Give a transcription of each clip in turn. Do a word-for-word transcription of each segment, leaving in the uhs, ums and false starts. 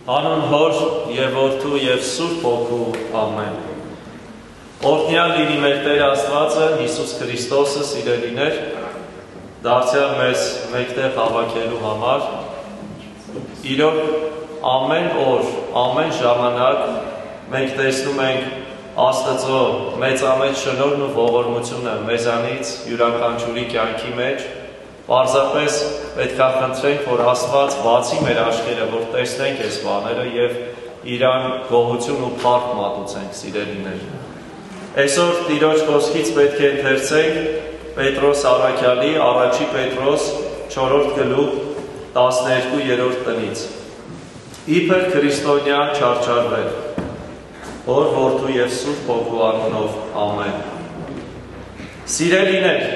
Հանուն Հոր և Որդու և Սուրբ Հոգու ամեն։ Օրհնյալ լինի մեր Տեր Աստվածը, Հիսուս Քրիստոսը, սիրելիներ, դարձյալ մեզ մեկտեղ հավաքելու համար, իրոք ամեն օր, ամեն ժամանակ մենք տեսնում ենք Աստծո մեծամեծ շնորհն ու ողորմությունը մեզանից յուրաքանչյուրի կյանքի մեջ, պարզապես պետք է խնդրենք, որ Աստված բացի մեր աչքերը, որ տեսնենք այս բաները և իրան գոհություն ու փառք մատուցենք, սիրելիներ։ Այսօր Տիրոջ խոսքից պետք է ընթերցենք Պետրոս առաքյալի առաջի Պետրոս չորրորդ գլուխ տասներկու տնից։ Իբր քրիստոնյա չարչարվել, Հոր, Որդու և Սուրբ Հոգու անունով ամեն։ Սիրելիներ,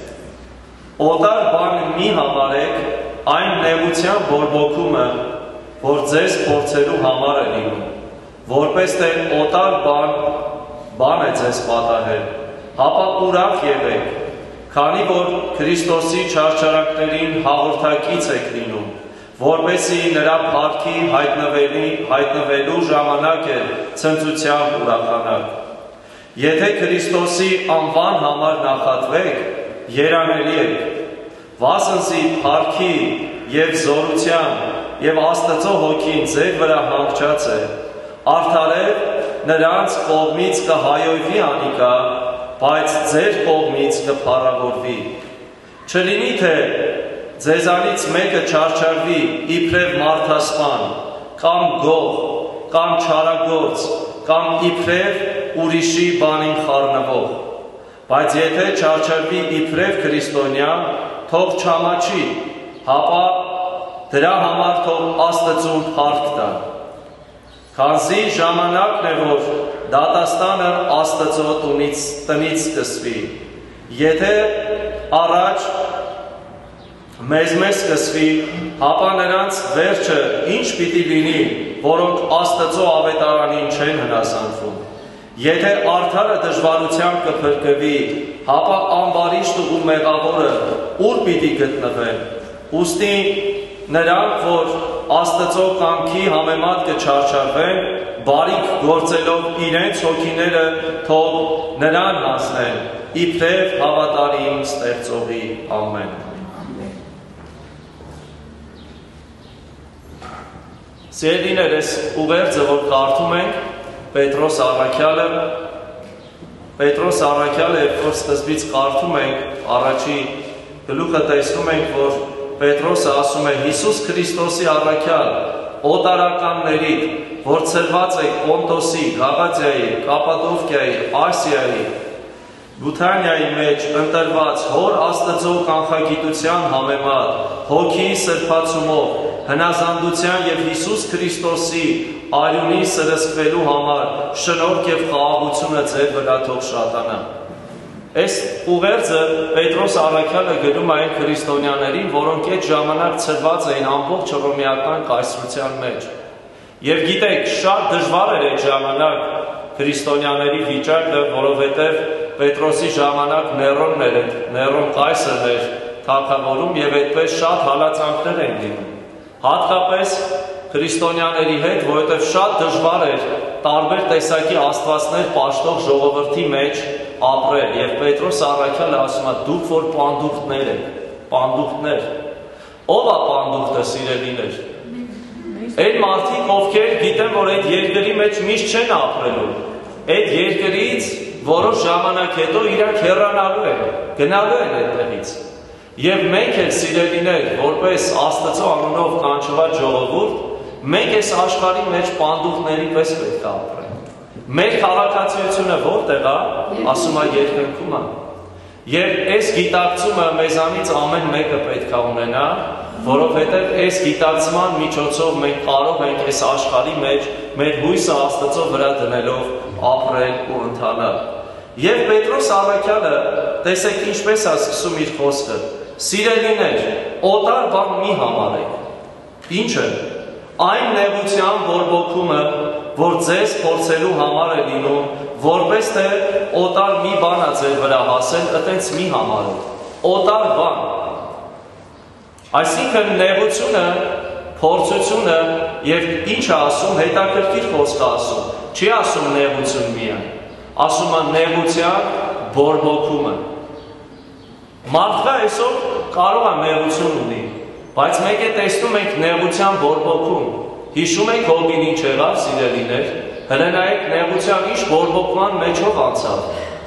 օտար բան մի համարեք այն նեղության բորբոքումը, որ ձեզ փորձելու համար է լինում, որպես թե օտար բան բան է ձեզ պատահել, հապա ուրախ եղեք, քանի որ Քրիստոսի չարչարանքներին հաղորդակից եք լինում, որպեսզի նրա փառքի հայտնվելու ժամանակ է ցնծությամբ ուրախանաք։ Եթե Քրիստոսի անվան համար նախատվեք, երանելի եք, վասնզի փառքի և զորության և Աստծո հոգին ձեր վրա հանգչած է, արդարև նրանց կողմից կհայոյվի անիկա, բայց ձեր կողմից կփառավորվի։ Չլինի թե ձեզանից մեկը չարչարվի իբրև մարդասպան, կամ գող, կամ չարագործ, կամ իբրև ուրիշի բանին խառնվող, բայց եթե չարչարվի իբրև քրիստոնյա, թող չամաչի, հապա դրա համար թող Աստծուն փառք տա։ Քանզի ժամանակն է, որ դատաստանը Աստծո տնից սկսվի։ Եթե առաջ մեզ-մեզ սկսվի, հապա նրանց վերջը ինչ պիտի լինի, որոնք Աստծո ավետարանին չեն հնասանվում։ Եթե արդարը դժվարությամբ կփրկվի, հապա ամբարիշտը ու մեղավորը ուր պիտի գտնվեն։ Ուստի նրանք, որ Աստծո կամքի համեմատ կչարչարվեն, բարիք գործելով իրենց հոգիները թող նրան հասնեն, իբրև հավատարիմ ստեղծողի ամեն։ Սիրելիներ, այս ուղերձը, որ կարդում ենք, Պետրոս առաքյալը, Պետրոս առաքյալը, երբ որ սկզբից կարդում ենք, առաջի գլուխը տեսնում ենք, որ Պետրոսը ասում է Հիսուս Քրիստոսի առաքյալ, օտարականներիդ, որ ցրված եք Պոնտոսի, Գաղատիայի, Կապադովկիայի, Ասիայի, Բութանիայի մեջ ընտրված Հոր Աստծո կանխագիտության համեմատ, հոգի սրբացումով, հնազանդության և Հիսուս Քրիստոսի արյունի սրսկվելու համար շնորհք և խաղաղությունը ձեր վրա թող շատանա։ Այս ուղերձը Պետրոս առաքյալը գրում է այն քրիստոնյաներին, որոնք այդ ժամանակ ցրված էին ամբողջ հռոմեական կայսրության մեջ։ Եվ գիտեք, շատ դժվար էր այդ ժամանակ քրիստոնյաների վիճակը, որովհետև Պետրոսի ժամանակ Ներոնն էր, Ներոն կայսրն էր թագավորում և այդպես շատ հալածանքներ են լինում։ Հատկապես քրիստոնյաների հետ, որովհետև շատ դժվար էր տարբեր տեսակի աստվածներ պաշտող ժողովրդի մեջ ապրել, և Պետրոս առաքյալը ասում է, դուք որ պանդուխտներ եք, պանդուխտներ, ով է պանդուխտը, սիրելիներ։ Այդ մարդիկ, ովքեր գիտեն, որ այդ երկրի մեջ միշտ չեն ապրելու, այդ երկրից որոշ ժամանակ հետո իրանք հեռանալու են, գնալու են այդտեղից։ Եվ մենք էլ սիրելիներ, որպես Աստծո անունով կանչված ժողովուրդ, մենք այս աշխարհի մեջ պանդուխտների պես պետք է ապրենք։ Մեր քաղաքացիությունը որտեղ է, ասում է երկնքում է։ Եվ այս գիտակցումը մեզանից ամեն մեկը պետք է ունենա, որովհետև այս գիտակցման միջոցով մենք կարող ենք այս աշխարհի մեջ մեր հույսը Աստծո վրա դնելով ապրել ու ընթանալ։ Եվ Պետրոս առաքյալը, տեսեք ինչպես է սկսում իր խոսքը. Սիրելիներ, օտար բան մի համարեք։ Ինչը։ Այն նեղության բորբոքումը, որ ձեզ փորձելու համար է լինում, որպես թե օտար մի բան է ձեր վրա հասել, այտենց մի համարեք։ Օտար բան։ Այսինքն նեղությունը փորձությունը եւ ինչ է ասում, հետաքրքիր խոսք է ասում։ Չի ասում նեղություն միայն, ասում է նեղության բորբոքումը։ Մարդը այսօր կարող է նեղություն ունի, բայց մեկ է տեսնում ենք նեղության բորբոքում։ Հիշում եք Հոբին ինչ եղավ, սիրելիներ, հրենայեք նեղության ինչ բորբոքման մեջով անցավ։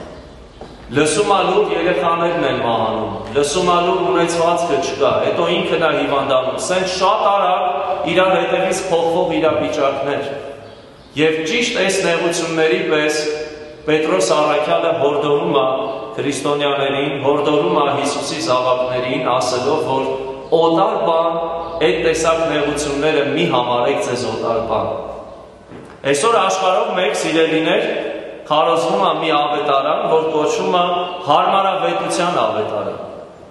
Լսումալուր երեխաներն են մահանում, լսումալուր ունեցվածքը չկա, հետո ինքն է հիվանդանում, սենց շատ արագ իրար հետևից փոխվող իրավիճակներ։ Եվ ճիշտ այս նեղությունների պես Պետրոս առաքյալը հորդորում է քրիստոնյաներին, հորդորում է Հիսուսի զավակներին, ասելով, որ օտար բան, այդ տեսակ նեղությունները մի համարեք ձեզ օտար բան։ Այսօր աշխարհով մեկ սիրելիներ քարոզվում է մի ավետարան, որ կոչվում է հարմարավետության ավետարան։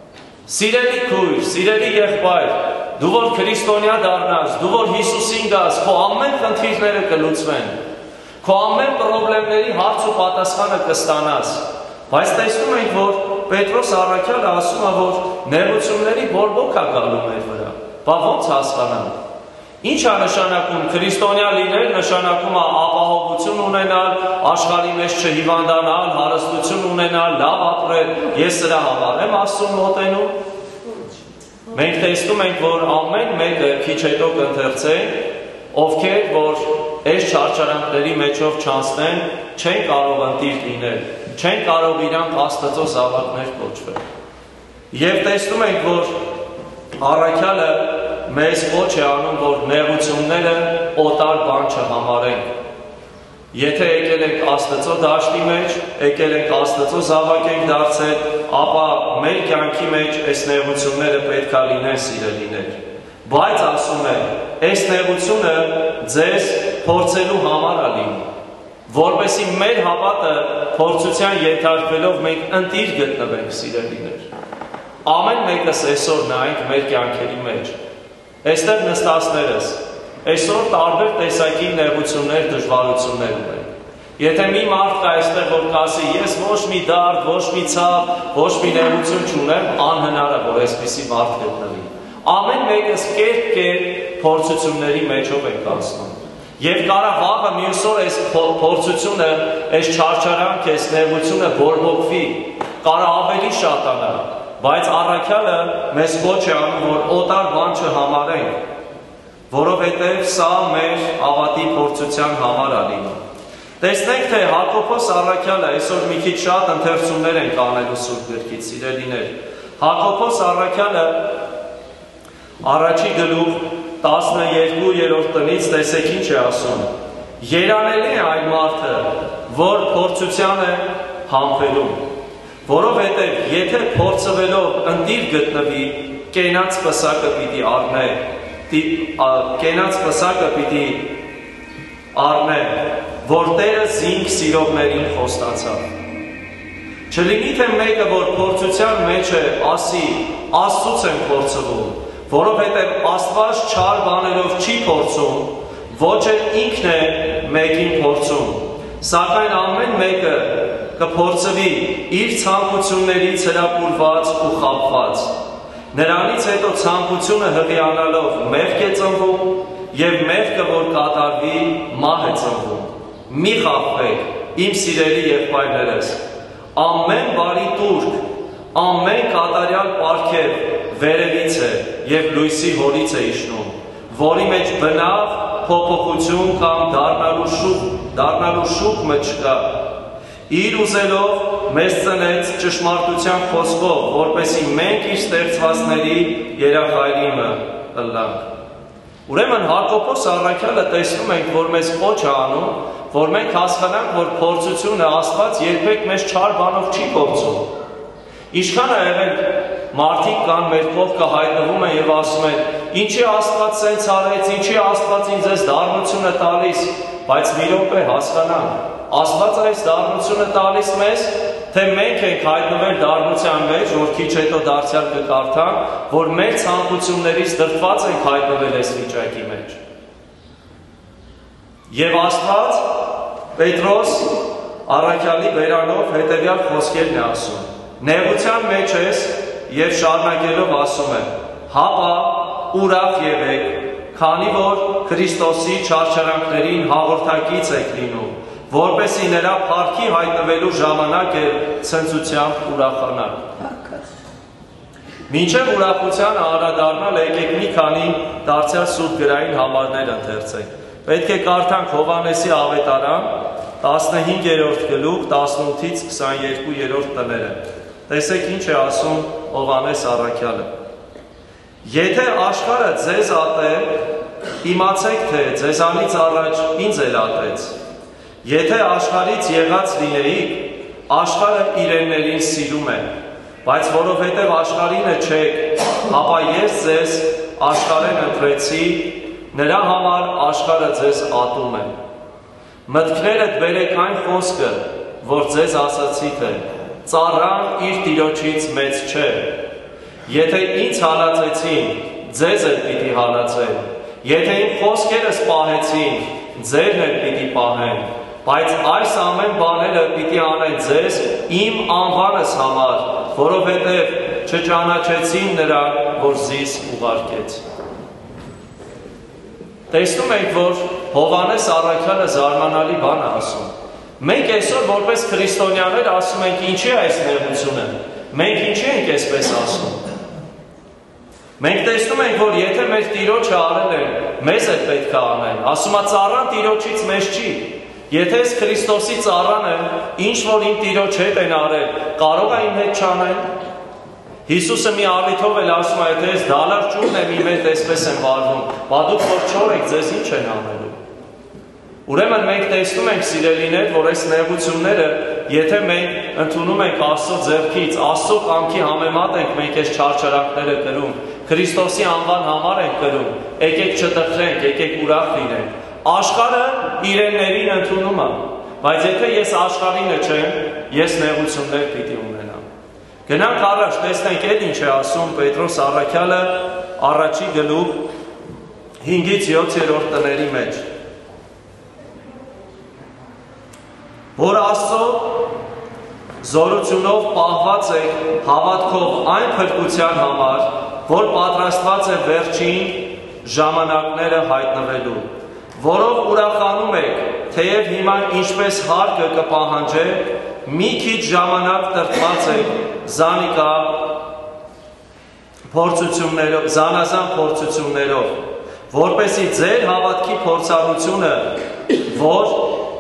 Սիրելի քույր, սիրելի եղբայր, դու որ քրիստոնյա դառնաս, դու որ Հիսուսին գաս, քո ամեն խնդիրները կլուծվեն, քո ամեն խնդիրների հարց ու պատասխանը կստանաս։ Բայց տեսնում ենք, որ Պետրոս առաքյալը ասում է, որ նեղությունների բորբոք է գալու մեր վրա։ Բա ո՞նց հասկանանք։ Ինչ է նշանակում քրիստոնյա լինել, նշանակում է ապահովություն ունենալ, աշխարհի մեջ չհիվանդանալ, հարստություն ունենալ, լավ ապրել։ Ես սրա համար եմ Աստծուն մոտենում։ Մենք տեսնում ենք, որ ամեն մեկը քիչ հետո կընթերցեն, ովքեր որ այս չարչարանքների մեջով չանցնեն, չեն կարող ընտիր լինել, չեն կարող իրանք Աստծո զավակներ կոչվել։ Եվ տեսնում ենք, որ առաքյալը մեզ կոչ է անում, որ նեղությունները օտար բան չհամարենք։ Եթե եկել ենք Աստծո դաշտի մեջ, եկել ենք Աստծո զավակ ենք դարձել, ապա մեր կյանքի մեջ այս նեղությունները պետք է լինեն, սիրելիներ։ Բայց ասում է, այս նեղությունը ձեզ փորձելու համար է լինում, որպեսզի մեր հավատը փորձության ենթարկվելով մենք ընտիր գտնվենք, սիրելիներ։ Ամեն մեկս այսօր նայենք մեր կյանքերի մեջ։ Այստեղ նստածներս, այսօր տարբեր տեսակի նեղություններ, դժվարություններ ունենք։ Եթե մի մարդ կա այստեղ, որ կասի, ես ոչ մի դարդ, ոչ մի ցավ, ոչ մի նեղություն չունեմ, անհնար է, որ այսպիսի մարդ գտնվի։ Ամեն մեկս կերպ-կերպ փորձությունների մեջով ենք անցնում։ Եվ կարա վաղը մյուս օր այս փորձությունը, այս չարչարանքը, այս նեղությունը բորբոքվի, կարա ավելի շատանա, բայց առաքյալը մեզ կոչ է անում, որ օտար բան չհամարենք, որովհետև սա մեր ավատի փորձության համար է լինում։ Տեսնենք, թե Հակոբոս առաքյալը այսօր մի քիչ շատ ընթերցումներ ենք անելու Սուրբ Գրքից, սիրելիներ։ Հակոբոս առաքյալը առաջի գլուխ տասներկու տնից տեսեք ինչ է ասում։ Երանելի է այն մարդը, որ փորձության է համբերում, որովհետև եթե փորձվելով ընտիր գտնվի, կենաց պսակը պիտի առնե, կենաց պսակը պիտի առնե, որ Տերը զինք սիրողներին խոստացավ։ Չլինի թե մեկը, որ փորձության մեջ է, ասի, Աստծուց եմ փորձվում, որովհետև Աստված չար բաներով չի փորձում, ոչ էլ ինքն է մեկին փորձում, սակայն ամեն մեկը կփորձվի իր ցանկություններից հրապուրված ու խաբված։ Նրանից հետո ցանկությունը հղիանալով մեղք է ծնվում եւ մեղքը որ կատարվի մահ է ծնվում։ Մի խաբվեք, իմ սիրելի եղբայրներս, ամեն բարի տուրք, ամեն կատարյալ պարգև վերևից է եւ լույսի հորից է իջնում, որի մեջ բնավ փոփոխություն կամ դառնալու շուկ, դառնալու շուկ մը չկա։ Իր ուզելով մեզ ծնեց ճշմարտության խոսքով, որպեսզի մենք իր ստեղծվածների երախայրիմը ըլլանք։ Ուրեմն Հակոբոս առաքյալը տեսնում ենք, որ մեզ կոչ է անում, որ մենք հասկանանք, որ փորձությունը Աստված երբեք մեզ չար բանով չի փորձում։ Ինչքան է եղել մարդիկ կան մեր կողքը հայտնվում են եւ ասում են, ինչի Աստված սենց արեց, ինչի Աստված ինձ այս դառնությունը տալիս, բայց մի րոպե հասկանանք, Աստված այս դառնությունը տալիս մեզ, թե մենք ենք հայտնվել դառնության մեջ, որ քիչ հետո դարձյալ կկարդանք, որ մեր ցանկություններից դրդված ենք հայտնվել այս վիճակի մեջ։ Եվ Աստված Պետրոս առաքյալի բերանով հետևյալ խոսքերն է ասում. Նեղության մեջ ես եւ շարունակելով ասում է. հապա ուրախ եղեք, քանի որ Քրիստոսի չարչարանքներին հաղորդակից եք լինում, որպեսզի նրա փառքի հայտնվելու ժամանակ է ցնծությամբ ուրախանալ։ Մինչև ուրախության անդրադառնալ եկեք մի քանի դարձյալ սուրբ գրային համարներ ընթերցենք։ Պետք է կարդանք Հովհաննեսի ավետարան տասնհինգերորդ գլուխ տասնութից քսաներկուերորդ տները։ Տեսեք ինչ է ասում Հովհաննես առաքյալը։ Եթե աշխարհը ձեզ ատե, իմացեք, թե ձեզանից առաջ ինձ էլ ատեց։ Եթե աշխարհից եղած լինեիք, աշխարհը իրեններին սիրում է, բայց որովհետև աշխարհինը չեք, ապա ես ձեզ աշխարհեն ընտրեցի, նրա համար աշխարհը ձեզ ատում է։ Մտքներդ բերեք այն խոսքը, որ ձեզ ասացի, թե ծառան իր տիրոջից մեծ չէ։ Եթե ինձ հալածեցին, ձեզ էլ պիտի հալածեն, եթե իմ խոսքերս պահեցին, ձերն էլ պիտի պահեն, բայց այս ամեն բաները պիտի անեն ձեզ իմ անվանս համար, որովհետև չճանաչեցին նրա, որ զիս ուղարկեց։ Տեսնում ենք, որ Հովհաննես առաքյալը զարմանալի բան է ասում։ Մենք այսօր որպես քրիստոնյաներ ասում ենք, ինչի է այս նեղությունը։ Մենք ինչի ենք այսպես ասում։ Մենք տեսնում ենք, որ եթե մեր Տիրոջը արել են, մեզ էլ պետք է անեն։ Ասում է ծառան Տիրոջից մեզ չի։ Եթե ես Քրիստոսի ծառան եմ, ինչ որ իմ Տիրոջ հետ են արել, կարող է իմ հետ չանեն։ Հիսուսը մի առիթով էլ ասում է, եթե ես դալար ճուռն եմ իմ հետ այսպես եմ վարվում, բա դուք որ չոր եք, ձեզ ինչ են անելու։ Ուրեմն մենք տեսնում ենք, սիրելիներ, որ այս նեղությունները, եթե մենք ընդունում ենք Աստծո ձեռքից, Աստծո կամքի համեմատ ենք մենք այս չարչարանքները կրում, Քրիստոսի անվան համար ենք կրում, եկեք չտխրենք, եկեք ուրախ լինենք։ Աշխարհը իրեններին ընդունում է, բայց եթե ես աշխարհինը չեմ, ես նեղություններ պիտի ունենամ։ Գնանք առաջ, տեսնենք այդ ինչ է ասում Պետրոս առաքյալը առաջի գլուխ հինգից յոթերորդ տների մեջ։ Որ Աստծո զորությունով պահված եք հավատքով այն փրկության համար, որ պատրաստված է վերջին ժամանակները հայտնվելու, որով ուրախանում եք, թեև հիմա ինչպես հարկը կպահանջեք, մի քիչ ժամանակ տրտված եք զանիկա փորձություններով, զանազան փորձություններով, որպեսզի ձեր հավատքի փորձառությունը, որ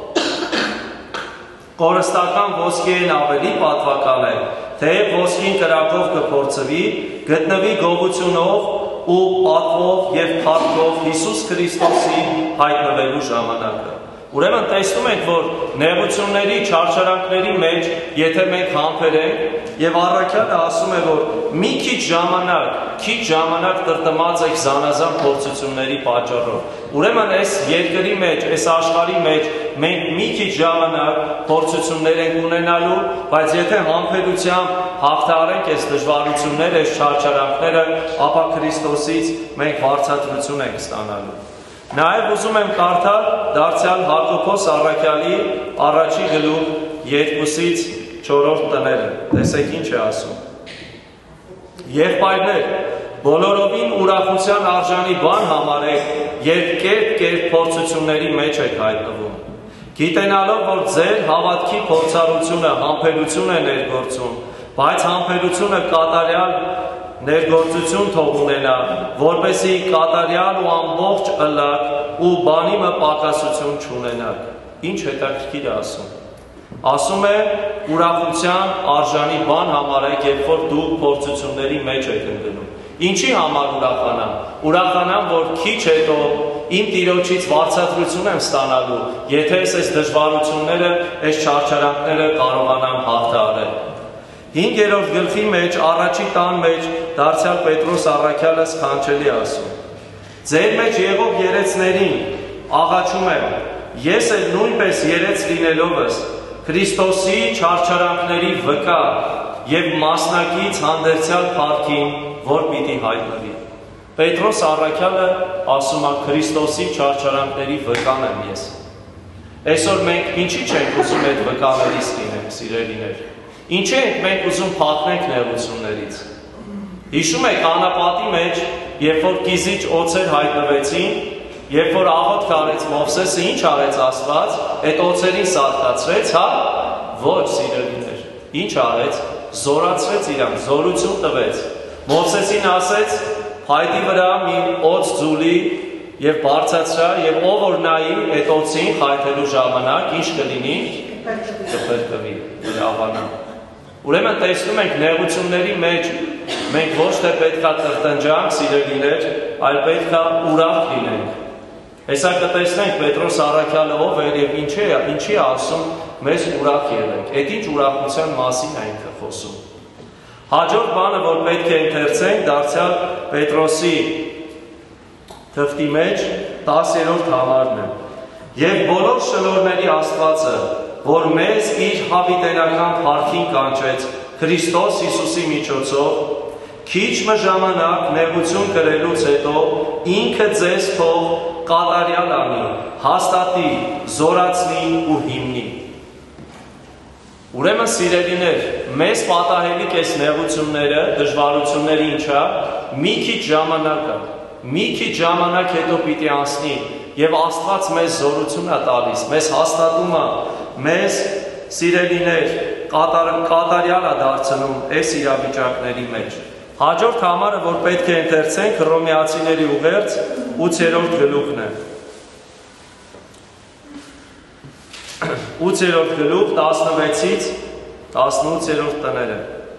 կորստական ոսկիին ավելի պատվական է, թեև ոսկին կրակով կփորձվի, գտնվի գողությունով ու պատվով և փառքով Հիսուս Քրիստոսի հայտնվելու ժամանակը։ Ուրեմն տեսնում ենք, որ նեղությունների, չարչարանքների մեջ, եթե մենք համբերենք, և առաքյալը ասում է, որ մի քիչ ժամանակ, քիչ ժամանակ տրտմած եք զանազան փորձությունների պատճառով։ Ուրեմն այս երկրի մեջ, այս աշխարհի մեջ մենք մի քիչ ժամանակ փորձություններ ենք ունենալու, բայց եթե համբերությամբ հաղթահարենք այս դժվարությունները, այս չարչարանքները, ապա Քրիստոսից մենք վարձատրություն ենք ստանալու։ Նաև ուզում եմ կարդալ դարձյալ Հակոբոս առաքյալի առաջի գլուխ երկուսից չորրորդ տները։ Տեսեք ինչ է ասում։ Եղբայրներ, բոլորովին ուրախության արժանի բան համարեք, երբ կերպ-կերպ փորձությունների մեջ եք հայտնվում, գիտենալով, որ ձեր հավատքի փորձառությունը համբերություն է ներգործում, բայց համբերությունը կատարյալ ներգործություն թող ունենա, որպեսզի կատարյալ ու ամբողջ ըլլակ ու բանի մը պակասություն չունենաք։ Ինչ հետաքրքիր է ասում։ Ասում է ուրախության արժանի բան համարեք, երբ որ դուք փորձությունների մեջ եք ընկնում։ Ինչի համար ուրախանամ։ Ուրախանամ, որ քիչ հետո իմ Տիրոջից վարձատրություն եմ ստանալու, եթե ես այս դժվարությունները, այս չարչարանքները կարողանամ հաղթահարել։ Հինգերորդ գլխի մեջ, առաջի տան մեջ դարձյալ Պետրոս առաքյալը սքանչելի ասում. Ձեր մեջ եղող երեցներին աղաչում եմ, ես էլ նույնպես երեց լինելովս Քրիստոսի չարչարանքների վկա և մասնակից հանդերձյալ փառքին, որ պիտի հայտնվի։ Պետրոս առաքյալը ասում է Քրիստոսի չարչարանքների վկան եմ ես։ Այսօր մենք ինչի չենք ուզում այդ վկաներից լինենք, սիրելիներ։ Ինչի ենք մենք ուզում փախնենք նեղություններից։ Հիշում եք անապատի մեջ երբ որ կիզիչ օձեր հայտնվեցին, երբ որ աղոթք արեց Մովսեսը, ինչ արեց Աստված, այդ օձերին սատկացրեց, հա, ոչ սիրելիներ, ինչ արեց, զորացրեց իրանք, զորություն տվեց, Մովսեսին ասեց, փայտի վրա մի օձ ձուլի եւ բարձրացրա եւ ով որ նայի այդ օձին խայթելու ժամանակ, ինչ կլինի, կփրկվի, կավանա։ Ուրեմն տեսնում ենք նեղությունների մեջ մենք ոչ թե պետքա տրտնջանք, սիրելիներ, այլ պետքա ուրախ լինենք։ Հեսա կտեսնենք Պետրոս առաքյալը ով էր եւ ինչ է, ինչի ասում, մեզ ուրախ եղենք։ Այդ ինչ ուրախության մասին է ինքը խոսում։ Հաջորդ բանը, որ պետք է ընթերցենք, դարձյալ Պետրոսի թղթի մեջ տասերորդ համարն է։ Եվ բոլոր շնորհների Աստվածը, որ մեզ իր հավիտենական փառքին կանչեց Քրիստոս Հիսուսի միջոցով, քիչ մը ժամանակ նեղություն կրելուց հետո ինքը ձեզ թող կատարյալ անի, հաստատի, զորացնի ու հիմնի։ Ուրեմն սիրելիներ, մեզ պատահելիք այս նեղությունները, դժվարությունները ինչա, մի քիչ ժամանակ է, մի քիչ ժամանակ հետո պիտի անցնի եւ Աստված մեզ զորություն է տալիս, մեզ հաստատում է, մեզ սիրելիներ կատարյալ է դարձնում այս իրավիճակների մեջ։ Հաջորդ համարը, որ պետք է ընթերցենք, Հռոմեացիների ուղերձ ութերորդ գլուխն է։ ութերորդ գլուխ տասնվեցից տասնութերորդ տները։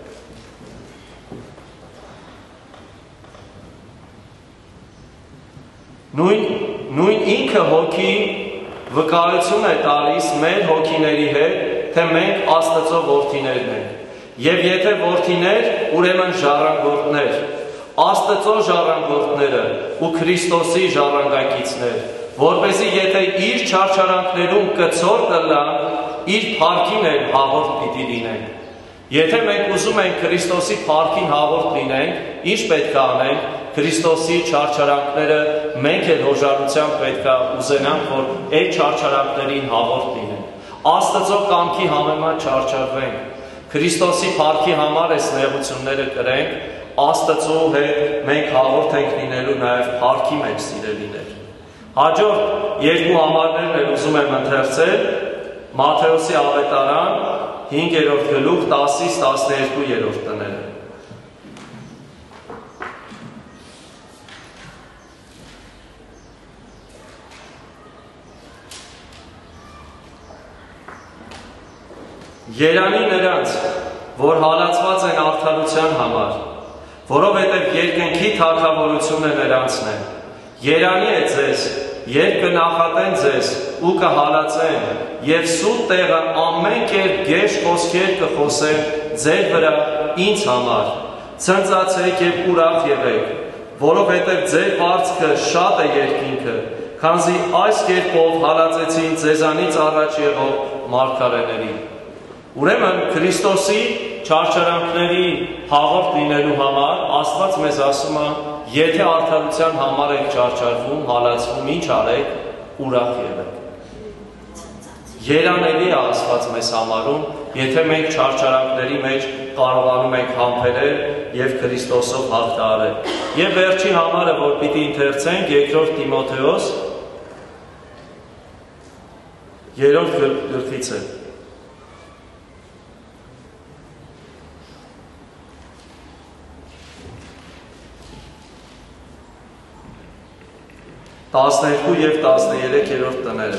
Նույն, նույն ինքը հոգի վկայություն է տալիս մեր հոգիների հետ, թե մենք Աստծո որդիներն ենք։ Եվ եթե որդիներ, ուրեմն ժառանգորդներ, Աստծո ժառանգորդները ու Քրիստոսի ժառանգակիցներ, որպեսզի եթե իր չարչարանքներում կցոր կլան, իր փառքին էլ հաղորդ պիտի լինենք։ Եթե մենք ուզում ենք Քրիստոսի փառքին հաղորդ լինենք, ինչ պետք է անենք, Քրիստոսի չարչարանքները մենք էլ հոժարությամբ պետք է ուզենանք, որ այդ չարչարանքներին հաղորդ լինենք։ Աստծո կամքի համեմատ չարչարվենք, Քրիստոսի փառքի համար այս նեղությունները կրենք, Աստծո հետ մենք հաղորդ ենք լինելու նաև փառքի մեջ սիրելիներ։ Հաջորդ երկու համարներն էլ ուզում եմ ընթերցել Մատթեոսի ավետարան հինգերորդ գլուխ տասից տասներկուերորդ տները։ Երանի նրանց, որ հալածված են արդարության համար, որովհետև երկնքի թագավորությունը նրանցն է։ Երանի է ձեզ, երբ կնախատեն ձեզ ու կհալածեն, և սուտ տեղը ամեն կերպ գեշ խոսքեր կխոսեն ձեր վրա ինձ համար, ցնծացեք և ուրախ եղեք, որովհետև ձեր վարձքը շատ է երկինքը, քանզի այս կերպով հալածեցին ձեզանից առաջ եղող մարգարեներին։ Ուրեմն Քրիստոսի չարչարանքների հաղորդ լինելու համար Աստված մեզ ասում է, եթե արդարության համար եք չարչարվում, հալածվում, ինչ արեք, ուրախ եղեք։ Երանելի է Աստված մեզ համարում, եթե մենք չարչարանքների մեջ կարողանում ենք համբերել և Քրիստոսով հաղթահարել։ Եվ վերջի համարը, որ պիտի ընթերցենք, երկրորդ Տիմոթեոս երրորդ գլխից է։ տասներկու և տասներեքերորդ տները։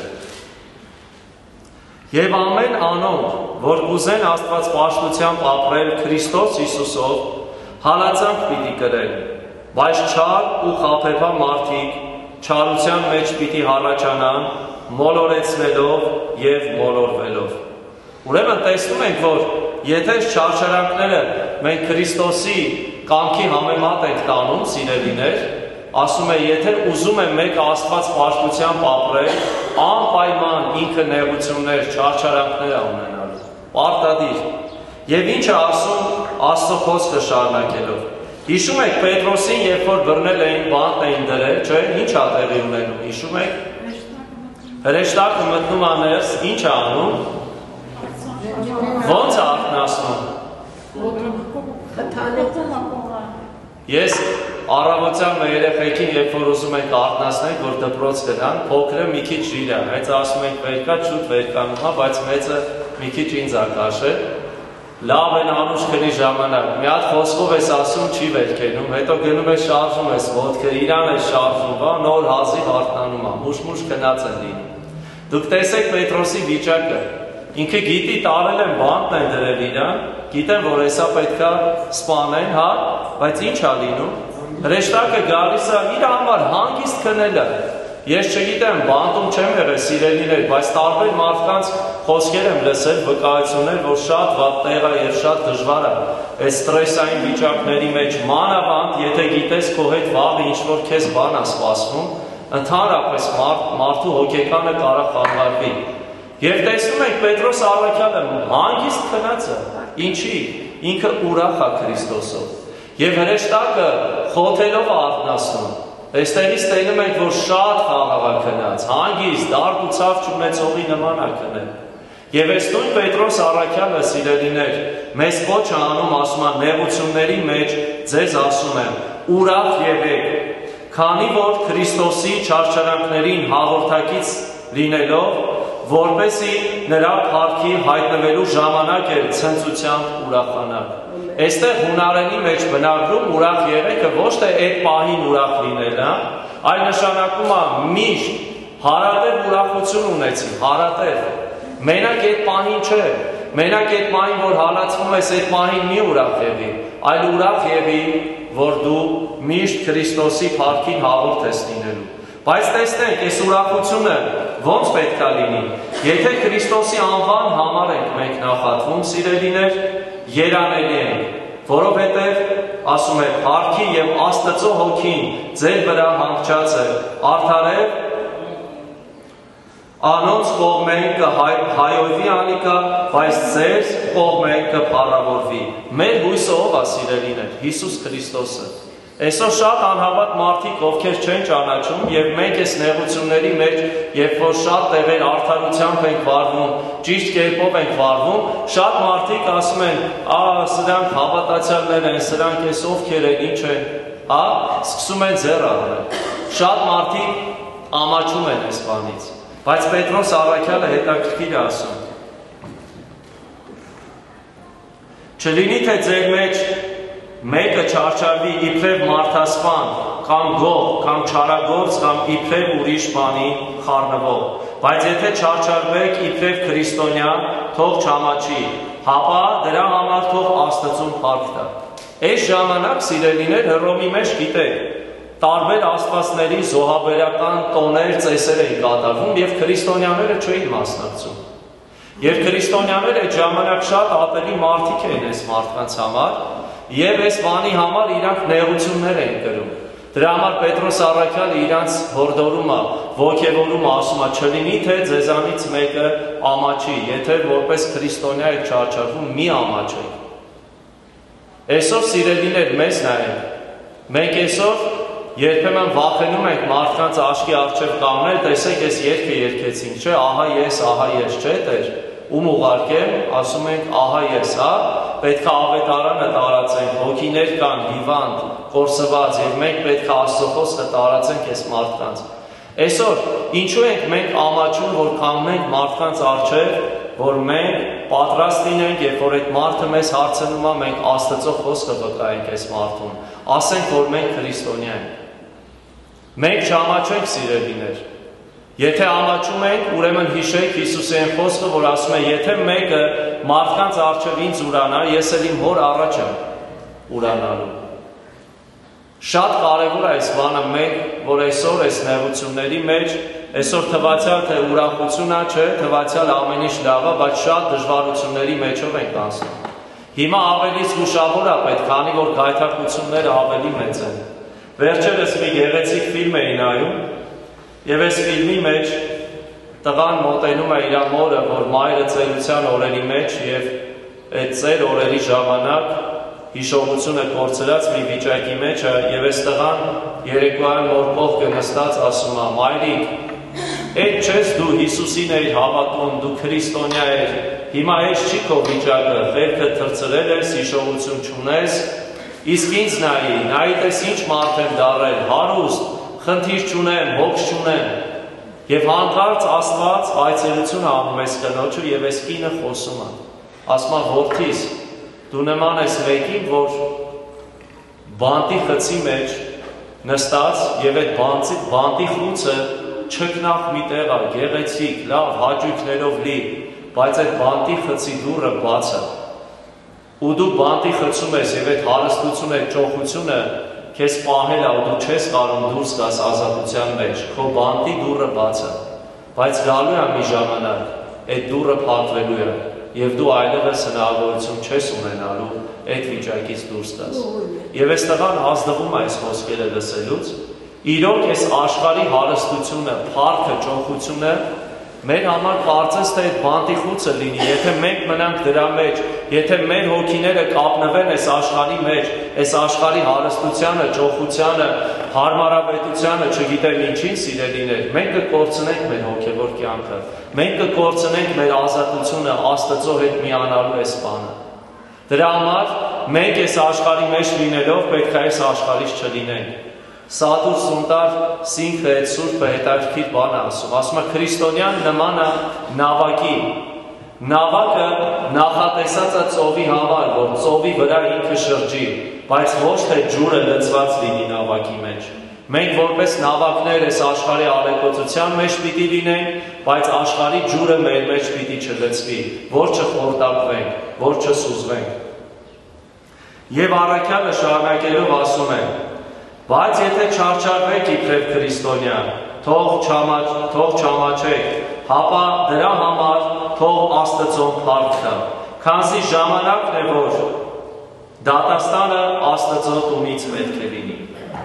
Եվ ամեն անոն, որ կուզեն Աստված պաշտությամբ ապրել Քրիստոս Հիսուսով, հալածանք պիտի կրեն, բայց չար ու խաբեբա մարդիկ չարության մեջ պիտի հառաջանան, մոլորեցնելով և մոլորվելով։ Ուրեմն տեսնում ենք, որ եթե չարչարանքները մենք Քրիստոսի կամքի համեմատ ենք տանում, սիրելիներ, ասում է, եթե ուզում է մեկ Աստված պաշտությամբ ապրել, անպայման ինքը նեղություններ, չարչարանքներ ունենալու, պարտադիր։ Եվ ինչ է ասում Աստծո խոսքը շարունակելով։ Հիշում եք Պետրոսին, երբ որ բռնել էին, բանտ էին դրել, չէ՞, ինչ է տեղի ունենում, հիշում եք։ Հրեշտակը մտնում է ներս, ինչ է անում։ Ոնց է արթնացնում։ Ես առավոտյան մեր երեխեքին, երբ որ ուզում ենք արթնացնենք, որ դպրոց գնան, փոքրը մի քիչ իր է, հենց ասում ենք վերկա, շուտ վերկանում է, բայց մեծը մի քիչ ինձ է քաշել։ Լավ են անուշ քնի ժամանակ, մի հատ խոսքով ես ասում, չի վերքենում, հետո գնում ես շարժում ես ոտքը, իրան ես շարժում, բա նոր հազիվ արթնանում է, մուշ-մուշ քնած են լինում։ Դուք տեսեք Պետրոսի վիճակը, ինքը գիտի տարել են բանտն են դրել իրան, գիտեն, որ հեսա պետքա սպանեն, հա, բայց ինչ է լինում։ Հրեշտակը գալիս է իր համար հանգիստ քնելը։ Ես չգիտեմ, բանտում չեմ եղել սիրելիներ, բայց տարբեր մարդկանց խոսքեր եմ լսել, վկայություններ, որ շատ վատ տեղ է եւ շատ դժվար է։ Այս ստրեսային վիճակների մեջ մանավանդ, եթե գիտես քո հետ վաղը ինչ որ քեզ բան է սպասվում, ընդհանրապես մարդ, մարդու հոգեկանը կարող խանգարվի։ Եվ տեսնում ենք Պետրոս առաքյալը հանգիստ քնած է։ Ինչի՞։ Ինքը ուրախ է Քրիստոսով։ Եվ հրեշտակը խոթելով արթնացնում։ Այստեղից տենում ենք, որ շատ խաղաղ է քնած, հանգիստ, դարդ ու ցավ չունեցողի նման է քնել։ Եվ այս նույն Պետրոս առաքյալը, սիրելիներ, մեզ կոչ է անում, ասում է, նեղությունների մեջ ձեզ ասում եմ, ուրախ եղեք, քանի որ Քրիստոսի չարչարանքներին հաղորդակից լինելով, որպեսզի նրա փառքի հայտնվելու ժամանակ էր ցնծությամբ ուրախանալ։ Այստեղ հունարենի մեջ բնագրում ուրախ եղելը ոչ թե այդ պահին ուրախ լինելը, այլ նշանակում է միշտ հարատև ուրախություն ունեցի, հարատև։ Մենակ այդ պահին չէ, մենակ այդ պահին, որ հալածվում ես, այդ պահին մի ուրախ եղի, այլ ուրախ եղի, որ դու միշտ Քրիստոսի փառքին հաղորդ ես լինելու։ Բայց տեսնենք, այս ուրախությունը ոնց պետք է լինի։ Եթե Քրիստոսի անվան համար ենք մենք նախատվում, սիրելիներ, երանելի ենք, որովհետև ասում է փառքի եւ Աստծո հոգին ձեր վրա հանգչած է, արդարև անոնց կողմեն կհայովի անիկա, բայց ձեր կողմեն կփառավորվի։ Մեր հույսը ով է, սիրելիներ, Հիսուս Քրիստոսը։ Այսօր շատ անհավատ մարդիկ, ովքեր չեն ճանաչում, եւ մենք այս նեղությունների մեջ, երբ որ շատ տեղեր արդարությամբ ենք վարվում, ճիշտ կերպով ենք վարվում, շատ մարդիկ ասում են, «Ա, սրանք հավատացյալներ են, սրանք էս ովքեր են, ինչ են», հա, սկսում են ձեռ առնել։ Շատ մարդիկ ամաչում են այս բանից, բայց Պետրոս առաքյալը հետաքրքիր է ասում։ Չլինի թե ձեր մեջ մեկը չարչարվի իբրև մարդասպան, կամ գող, կամ չարագործ, կամ իբրև ուրիշ բանի խառնվող, բայց եթե չարչարվեք իբրև քրիստոնյա, թող չամաչի, հապա դրա համար թող Աստծուն փառք տա։ Այս ժամանակ, սիրելիներ, Հռոմի մեջ գիտեք, տարբեր աստվածների զոհաբերական տոներ, ծեսեր էին կատարվում եւ քրիստոնյաները չէին մասնակցում։ Եվ քրիստոնյաները այդ ժամանակ շատ ատելի մարդիկ էին այս մարդկանց համար, եւ այս բանի համար իրանք նեղություններ էին կրում։ Դրա համար Պետրոս առաքյալը իրանց հորդորում է, ոգևորում է, ասում է, չլինի թե ձեզանից մեկը ամաչի, եթե որպես քրիստոնյա եք չարչարվում, մի ամաչեք։ Այսօր սիրելիներ մեզ նայեք, մենք այսօր երբեմն վախենում ենք մարդկանց աչքի առջև կանգնել, տեսեք այս երգը երգեցինք, չէ, ահա ես, ահա ես, չէ, Տեր, ում ուղարկեմ, ասում ենք, ահա ես, հա, պետք է ավետարանը տարածենք, հոգիներ կան, հիվանդ, կորսված, եւ մենք պետք է Աստծո խոսքը տարածենք այս մարդկանց։ Այսօր ինչու ենք մենք ամաչում, որ կանգնենք մարդկանց առջև, որ մենք պատրաստ լինենք, երբ որ այդ մարդը մեզ հարցնում է, մենք Աստծո խոսքը վկայենք այս մարդուն, ասենք, որ մենք քրիստոնյա ենք։ Մենք չամաչենք, սիրելիներ։ Եթե ամաչում ենք, ուրեմն հիշեք Հիսուսի այն խոսքը, որ ասում է, եթե մեկը մարդկանց առջև ինձ ուրանա, ես էլ իմ հոր առաջ եմ ուրանալու։ Շատ կարևոր է այս բանը մենք, որ այսօր այս նեղությունների մեջ, այսօր թվացյալ թե ուրախությունա չէ, թվացյալ ամեն ինչ լավ է, բայց շատ դժվարությունների մեջով ենք անցնում։ Հիմա ավելի զգուշավոր է պետք, քանի որ գայթակղությունները ավելի մեծ են։ Վերջերս մի գեղեցիկ ֆիլմ էի նայում, եւ այս ֆիլմի մեջ տղան մոտենում է իր մորը, որ մայրը ծերության օրերի մեջ եւ այդ ծեր օրերի ժամանակ հիշողությունը կորցրած մի վիճակի մեջ է եւ այս տղան երեկոյան մոր կողքը նստած ասում է. «Մայրիկ, այդ չես դու Հիսուսին էիր հավատում, դու քրիստոնյա ես, հիմա այս չի քո վիճակը, վերքը թրծրել ես, հիշողություն չունես, Իսկ ինձ նայի, նայի տես ինչ մարդ եմ դարել, հարուստ, խնդիր չունեմ, հոգս չունեմ։ Եվ հանկարծ Աստված այցելություն անում ես կնոջը եւ այս կինը խոսում է։ Ասում է որդիս, դու նման ես մեկին, որ բանտի խցի մեջ նստած եւ այդ բանտի բանտի խուցը չքնախ մի տեղ է, գեղեցիկ, լավ, հաճույքներով լի, բայց այդ բանտի խցի դուռը բաց է։ Ու դու բանտի խցում ես եւ այդ հարստությունը, այդ ճոխությունը քեզ պահել է ու դու չես կարող դուրս գաս ազատության մեջ, քո բանտի դուռը բաց է, բայց գալու է մի ժամանակ, այդ դուռը փակվելու է եւ դու այլևս հնարավորություն չես ունենալու այդ վիճակից դուրս գաս։ Եվ այս տղան ազդվում է այս խոսքերը լսելուց, իրոք այս աշխարհի հարստությունը, փառքը, ճոխությունը մեր համար կարծես թե այդ բանտի խուցը լինի, եթե մենք մնանք դրա մեջ, եթե մեր հոգիները կապնվեն այս աշխարհի մեջ, այս աշխարհի հարստությանը, ճոխությանը, հարմարավետությանը, չգիտեմ ինչին սիրելիներ, մենք կկորցնենք մեր հոգևոր կյանքը, մենք կկորցնենք մեր ազատությունը, Աստծո հետ միանալու այս բանը։ Դրա համար մենք այս աշխարհի մեջ լինելով պետք է այս աշխարհից չլինենք։ Սադուր Սունտար Սինգը այդ սուրբը հետաքրքիր բան ասում, ասում է քրիստոնյան նման է նավակի, նավակը նախատեսած է ծովի համար, որ ծովի վրա ինքը շրջի, բայց ոչ թե ջուրը լցված լինի նավակի մեջ։ Մենք որպես նավակներ այս աշխարհի ալեկոծության մեջ պիտի լինենք, բայց աշխարհի ջուրը մեր մեջ պիտի չլցվի, որ չխորտակվենք, որ չսուզվենք։ Եվ առաքյալը շարունակելով ասում է. Բայց եթե չարչարվեք իբրև քրիստոնյա, թող չամաչեք, հապա դրա համար թող Աստծոն փառք տա, քանզի ժամանակն է, որ դատաստանը Աստծո տունից պետք է լինի։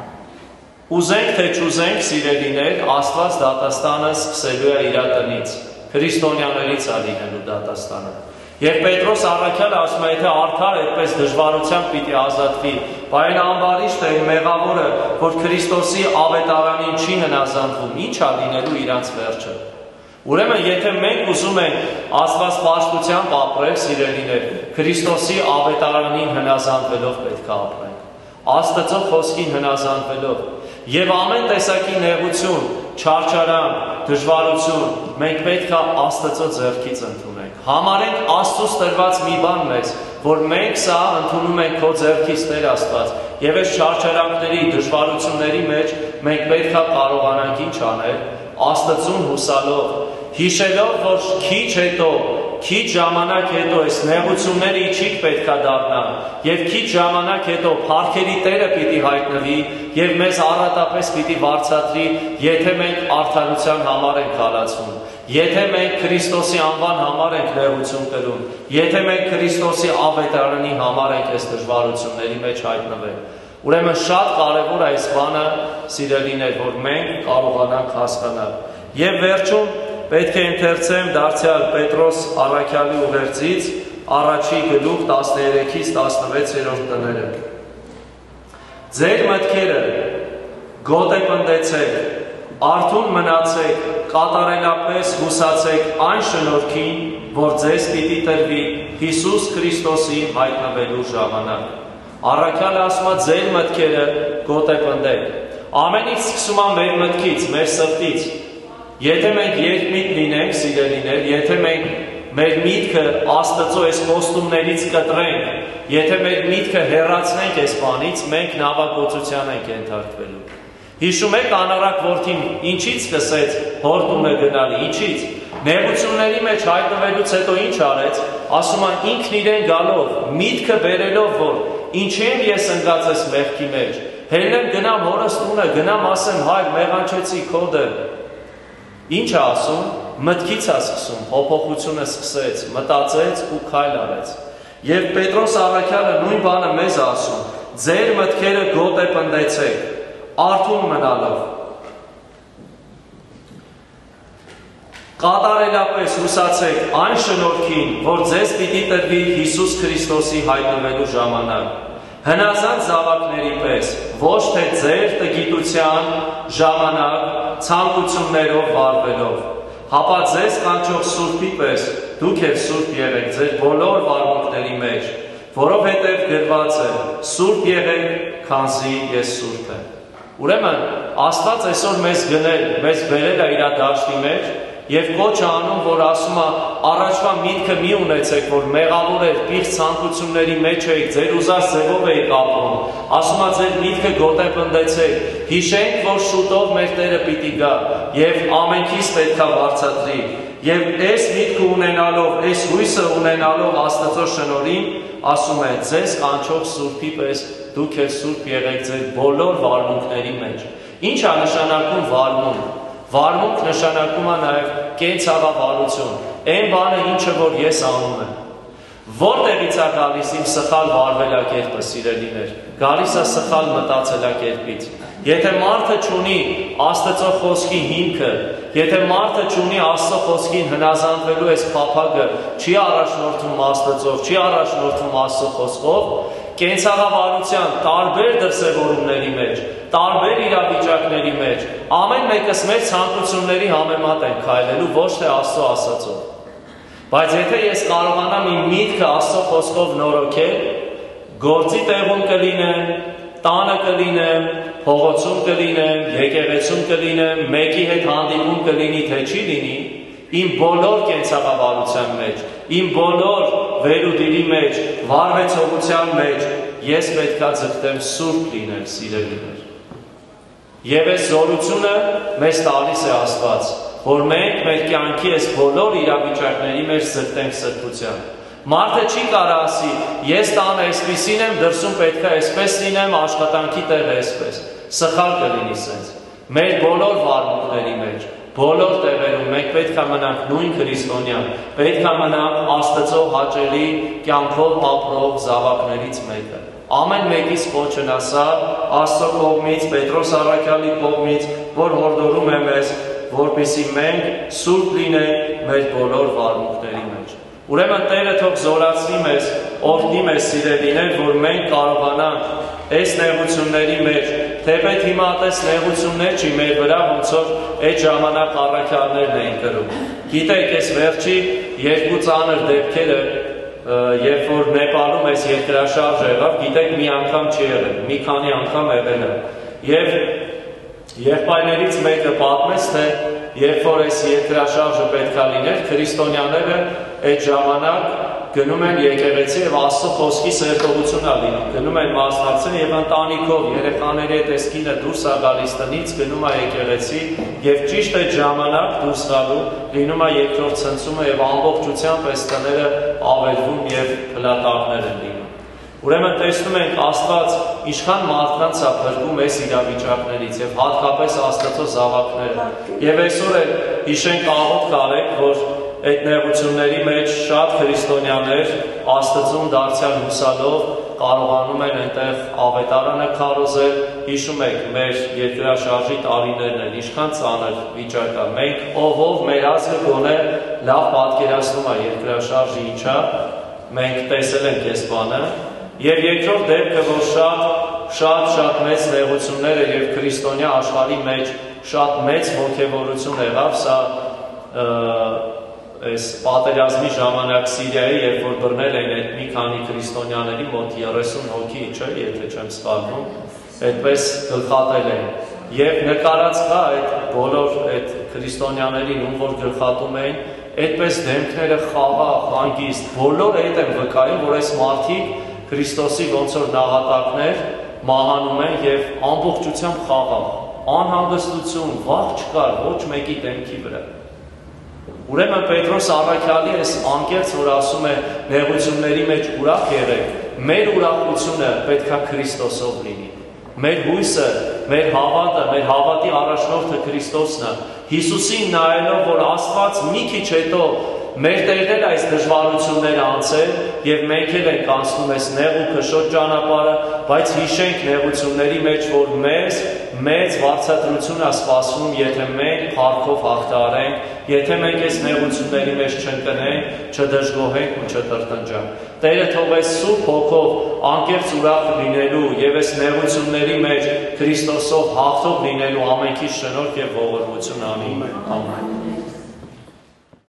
Ուզենք թե չուզենք, սիրելիներ, Աստված դատաստանը սկսելու է իր տնից, քրիստոնյաներից է լինելու դատաստանը։ Եվ Պետրոս առաքյալը ասում է, եթե արդար այդպես դժվարությամբ պիտի ազատվի, բայց այն ամբարիշտ է, մեղավորը, որ Քրիստոսի ավետարանին չի հնազանդվում, ինչ է լինելու իրանց վերջը։ Ուրեմն, եթե մենք ուզում ենք Աստված պաշտությամբ ապրել, սիրելիներ, Քրիստոսի ավետարանին հնազանդվելով պետք է ապրենք, Աստծո խոսքին հնազանդվելով, եւ ամեն տեսակի նեղություն, չարչարան, դժվարություն մենք պետք է Աստծո ձեռքից ընդունենք։ Համարենք Աստծուց տրված մի բան մեզ, որ մենք սա ընդունում ենք քո ձեռքից Տեր Աստված, եւ այս չարչարանքների, դժվարությունների մեջ մենք պետք է կարողանանք ինչ անել, Աստծուն հուսալով, հիշելով, որ քիչ հետո, քիչ ժամանակ հետո այս նեղությունները իջիկ պետք է դառնան, եւ քիչ ժամանակ հետո փառքերի Տերը պիտի հայտնվի եւ մեզ առատապես պիտի վարձատրի, եթե մենք արդարության համար ենք հալածվում, եթե մենք Քրիստոսի անվան համար ենք նեղություն կրում, եթե մենք Քրիստոսի ավետարանի համար ենք այս դժվարությունների մեջ հայտնվել։ Ուրեմն շատ կարևոր է այս բանը, սիրելիներ, որ մենք կարողանանք հասկանալ։ Եվ վերջում պետք է ընթերցեմ դարձյալ Պետրոս առաքյալի ուղերձից առաջի գլուխ տասներեքից տասնվեցերորդ տները։ Ձեր մտքերը գոտեպնդեցեք, արթուն մնացեք, կատարելապես հուսացեք այն շնորհքին, որ ձեզ պիտի տրվի Հիսուս Քրիստոսի հայտնվելու ժամանակ։ Առաքյալը ասում է ձեր մտքերը գոտեպնդեք։ Ամենից սկսում է մեր մտքից, մեր սրտից։ Եթե մենք երկմիտ լինենք, սիրելիներ, եթե մենք մեր միտքը Աստծո այս խոստումներից կտրենք, եթե մեր միտքը հեռացնենք այս բանից, մենք նավագործության ենք ենթարկվելու։ Հիշում եք անառակ որդին ինչից սկսեց հոր տունը գնալի, ինչից։ Նեղությունների մեջ հայտնվելուց հետո ինչ արեց, ասում է ինքն իրեն գալով, միտքը բերելով, որ ինչի եմ ես ընկած այս մեղքի մեջ, հելնեմ գնամ հորս տունը, գնամ ասեմ հայր մեղանչեցի քո դեմ։ Ինչ է ասում, մտքից է սկսում, փոփոխությունը սկսեց, մտածեց ու քայլ արեց։ Եվ Պետրոս առաքյալը նույն բանը մեզ ասում, ձեր մտքերը գոտեպնդեցեք, արթուն մնալով, կատարելապես հուսացեք այն շնորհքին, որ ձեզ պիտի տրվի Հիսուս Քրիստոսի հայտնվելու ժամանակ, հնազանդ զավակների պես, ոչ թե ձեր տգիտության ժամանակ ցանկություններով վարվելով, հապա ձեզ կանչող Սուրբի պես դուք եք սուրբ եղեք ձեր բոլոր վարմունքների մեջ, որովհետև գրված է. «Սուրբ եղեք, քանզի ես սուրբ եմ»։ Ուրեմն Աստված այսօր մեզ գնել, մեզ բերել է իր դաշտի մեջ եւ կոչ է անում, որ ասում է առաջվա միտքը մի ունեցեք, որ մեղավոր եք, պիղծ ցանկությունների մեջ եք, ձեր ուզած ձևով եք ապրում, ասում է ձեր միտքը գոտեպնդեցեք, հիշենք, որ շուտով մեր Տերը պիտի գա եւ ամենքից պետքա վարձատրի եւ այս միտքը ունենալով, այս հույսը ունենալով Աստծո շնորհին, ասում է ձեզ կանչող Սուրբի պես դուք էլ սուրբ եղեք ձեր բոլոր վարմունքների մեջ։ Ինչ է նշանակում վարմունք։ Վարմունք նշանակում է նաև կենցաղավարություն, այն բանը, ինչը որ ես անում եմ։ Որտեղից է գալիս իմ սխալ վարվելակերպը, սիրելիներ, գալիս է սխալ մտածելակերպից։ Եթե մարդը չունի Աստծո խոսքի հիմքը, եթե մարդը չունի Աստծո խոսքին հնազանդվելու այս փափագը, չի առաջնորդվում Աստծով, չի առաջնորդվում Աստծո խոսքով, կենցաղավարության տարբեր դրսևորումների մեջ, տարբեր իրավիճակների մեջ, ամեն մեկս մեր ցանկությունների համեմատ են քայլելու, ոչ թե Աստծո ասածով։ Բայց եթե ես կարողանամ իմ միտքը Աստծո խոսքով նորոգել, գործի տեղում կլինեմ, տանը կլինեմ, փողոցում կլինեմ, եկեղեցում կլինեմ, մեկի հետ հանդիպում կլինի, թե չի լինի, իմ բոլոր կենցաղավարության մեջ, իմ բոլոր վերուդիրի մեջ, վարվեցողության մեջ, ես պետքա ձգտեմ սուրբ լինել, սիրելիներ։ Եվ այս զորությունը մեզ տալիս է Աստված, որ մենք մեր կյանքի այս բոլոր իրավիճակների մեջ ձգտենք սրբության։ Մարդը չի կարող ասի, ես տանը այսպիսին եմ, դրսում պետք է այսպես լինեմ, աշխատանքի տեղը այսպես։ Սխալ կլինի սենց։ Մեր բոլոր վարմունքների մեջ, բոլոր տեղերում մենք պետք է մնանք նույն քրիստոնյա, պետք է մնանք Աստծո հաճելի կյանքով ապրող զավակներից մեկը։ Ամեն մեկից կոչն ասա Աստծո կողմից, Պետրոս առաքյալի կողմից, որ հորդորում է մեզ, որպեսզի մենք սուրբ լինենք մեր բոլոր վարմունքների մեջ։ Ուրեմն Տերը թող զորացնի մեզ, օգնի մեզ, սիրելիներ, որ մենք կարողանանք այս նեղությունների մեջ, թեպետ հիմա այս նեղություններ չի մեր վրա, ոնց որ այդ ժամանակ առաքյալներն էին կրում։ Գիտեք, այս վերջի երկու ծանր դեպքերը, երբ որ Նեպալում այս երկրաշարժ եղավ, գիտեք, մի անգամ չի եղել, մի քանի անգամ եղել է։ Եվ եղբայրներից մեկը պատմեց, թե երբ որ այս երկրաշարժը պետքա լիներ, քրիստոնյաները այդ ժամանակ գնում են եկեղեցի եւ Աստծո խոսքի սերտողություն ա լինում, գնում են մասնակցել եւ ընտանիքով, երեխաների հետ այս կինը դուրս ա գալիս տնից, գնում ա եկեղեցի եւ ճիշտ այդ ժամանակ դուրս գալու լինում ա երկրորդ ցնցումը եւ ամբողջությամբ այս տները ավերվում եւ փլատակներ են լինում։ Ուրեմն տեսնում ենք Աստված ինչքան մարդկանց է փրկում այս իրավիճակներից եւ հատկապես Աստծո զավակները։ Եվ այսօր էլ հիշենք աղոթք արեք, որ այդ նեղությունների մեջ շատ քրիստոնյաներ Աստծուն դարձյալ հուսալով կարողանում են այնտեղ ավետարանը քարոզել։ Հիշում եք մեր երկրաշարժի տարիներն են, ինչքան ծանր վիճակ է։ Մենք ով ով մեր ազգը գոնե լավ պատկերացնում է երկրաշարժը ինչա, մենք տեսել ենք այս բանը։ Եվ երկրորդ դեպքը, որ շատ շատ շատ մեծ նեղություններ է եւ քրիստոնյա աշխարհի մեջ շատ մեծ ոգևորություն եղավ, սա այս պատերազմի ժամանակ Սիրիայի, երբ որ բռնել էին այդ մի քանի քրիստոնյաների մոտ երեսուն հոգի, չէ, եթե չեմ սխալվում, այդպես գլխատել էին։ Եվ նկարած կա այդ բոլոր այդ քրիստոնյաներին, ում որ գլխատում էին, այդպես դեմքները խաղաղ, հանգիստ, բոլորը այդ են վկայում, որ այս մարդիկ Քրիստոսի ոնց որ նահատակներ մահանում են եւ ամբողջությամբ խաղաղ, անհանգստություն, վախ չկար ոչ մեկի դեմքի վրա։ Ուրեմն Պետրոս առաքյալի այս անկեղծ, որ ասում է նեղությունների մեջ ուրախ եղեք, մեր ուրախությունը պետքա Քրիստոսով լինի։ Մեր հույսը, մեր հավատը, մեր հավատի առաջնորդը Քրիստոսն է։ Հիսուսին նայելով, որ Աստված մի քիչ հետո մեր Տերն էլ այս դժվարությունները անցել եւ մենք էլ ենք անցնում այս նեղ ու քշոտ ճանապարհը, բայց հիշենք նեղությունների մեջ, որ մեզ մեծ վարձատրություն է սպասվում, եթե մենք փառքով հաղթահարենք, եթե մենք այս նեղությունների մեջ չընկնենք, չդժգոհենք ու չտրտնջանք։ Տերը թող այս սուրբ հոգով անկեղծ ուրախ լինելու եւ այս նեղությունների մեջ Քրիստոսով հաղթող լինելու ամենքի շնորհք եւ ողորմություն անի։ Ամեն։